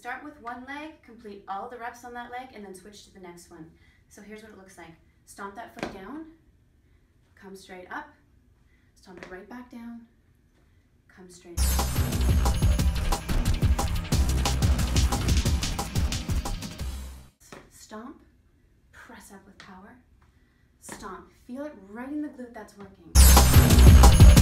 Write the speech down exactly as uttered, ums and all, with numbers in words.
start with one leg, complete all the reps on that leg, and then switch to the next one. So here's what it looks like. Stomp that foot down, come straight up, stomp it right back down, come straight up. Stomp, press up with power, stomp. Feel it right in the glute that's working.